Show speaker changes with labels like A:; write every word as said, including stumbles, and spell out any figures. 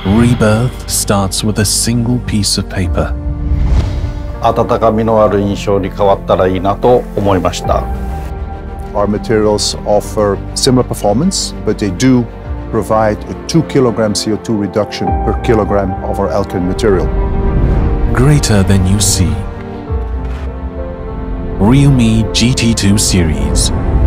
A: Rebirth starts with a single piece of paper.
B: 温かみのある印象に変わったらいいなと思いました。
C: Our materials offer similar performance, but they do provide a two kilogram C O two reduction per kilogram of our alkane material.
A: Greater than you see. realme G T two series.